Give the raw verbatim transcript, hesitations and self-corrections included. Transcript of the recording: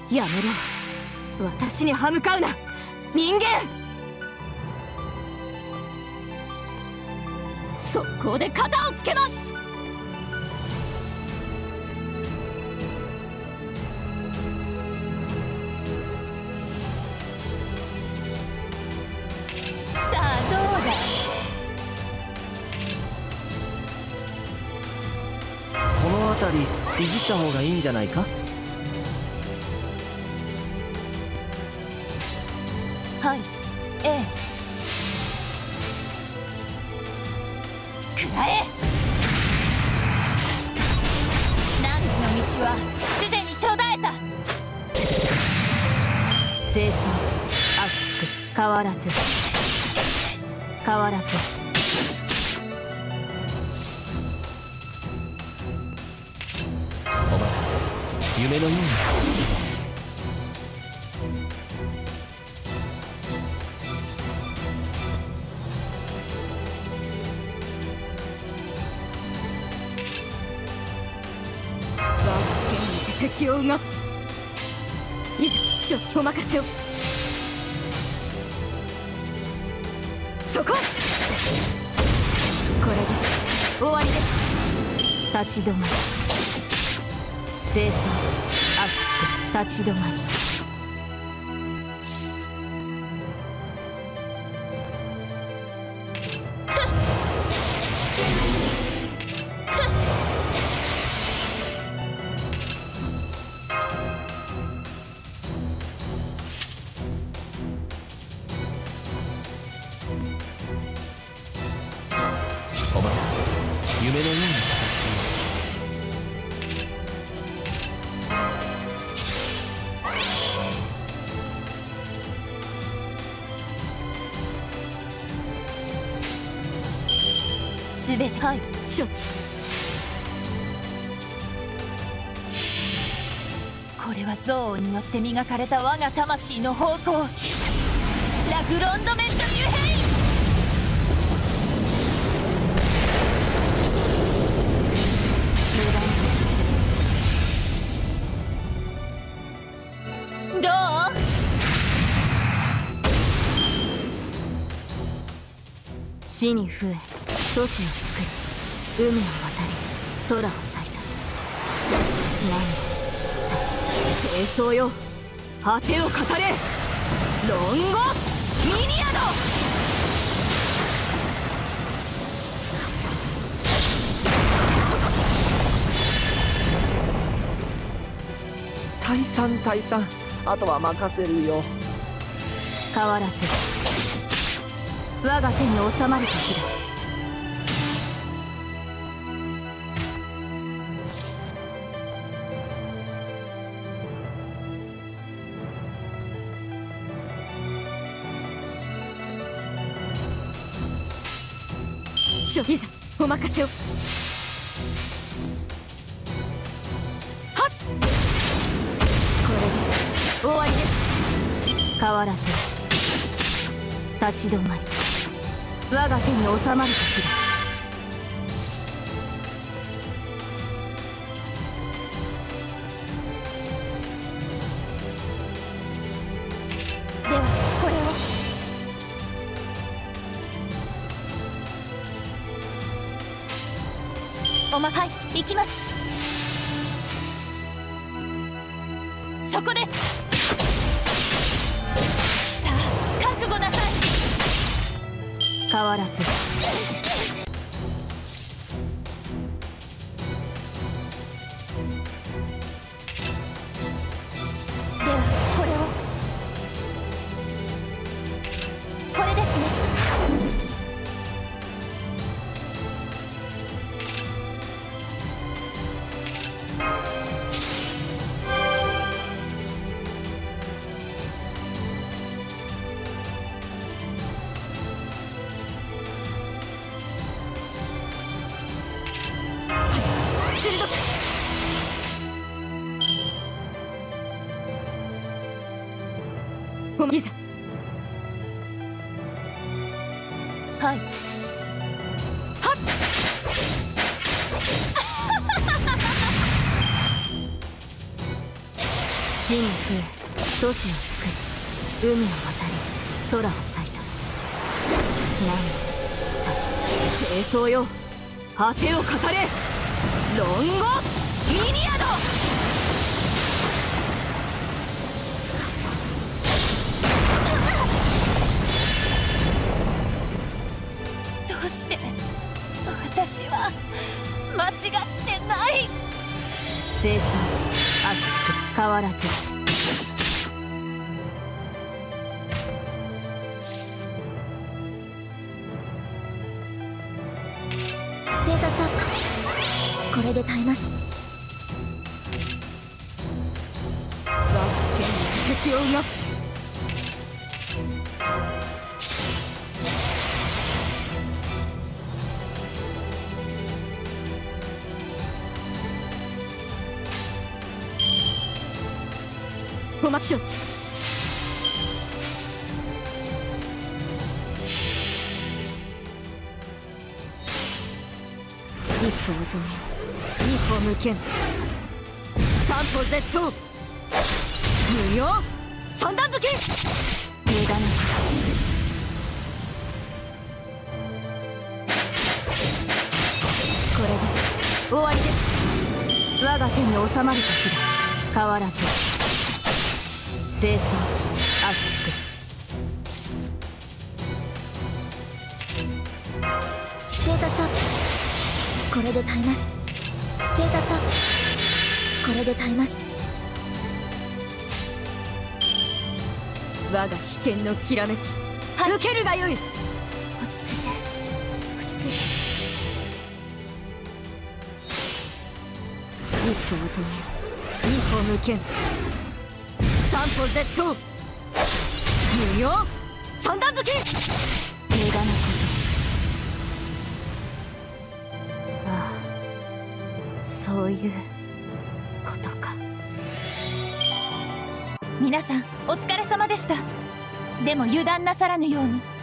やめろ。私に歯向かうな、人間。速攻で肩をつけます。さあどうだ。 この辺りいじった方がいいんじゃないか。 はい、ええ。くらえ。汝の道はすでに途絶えた。清掃、圧縮、変わらず変わらず。 お任せ。夢のように。 敵を動つ。いざ処置お任せを。そこ。これで終わりです。立ち止まり。清掃、圧縮、立ち止まり。 お任せ。夢のように片付けすべて、はい、処置。これは憎悪によって磨かれた我が魂の方向、ラグロンドメント・ニュヘイン。どう？死に増え、都市を作り、海を渡り、空を裂いた。何？清掃よ、果てを語れ。ロンゴ・ミニアド。 退散退散。あとは任せるよ。 変わらず我が手に収まる時だ。しょいざお任せを。はっ、これで終わりです。変わらず立ち止まり、我が手に収まる時だ。ではこれを。おま、はい、行きます。そこです。さあ覚悟なさい。変わらずではこれを。これですね。おいざ。はい。はっ地に増え都市を作り海を渡り空を裂いた。何清掃よ、果てを語れロンゴ・イリアド。 どうして私は間違ってない。 清掃圧縮変わらず。 ステータスアップ、これで耐えます。 我が剣に敵を描く。お待ちをち。一歩を止め二歩向けん三歩絶倒無用三段突き。無駄なこれで終わりです。我が手に収まる時だ。変わらず清掃圧縮。 ステータスアップ、これで耐えます。ステータスアップ、これで耐えます。 我が被験のきらめき、はい、受けるがよい。 落ち着いて落ち着いて。 一歩を止め二歩向けん三歩絶倒無用三段突き。無駄なこと。ああ、そういうことか。 皆さんお疲れ様でした。でも油断なさらぬように。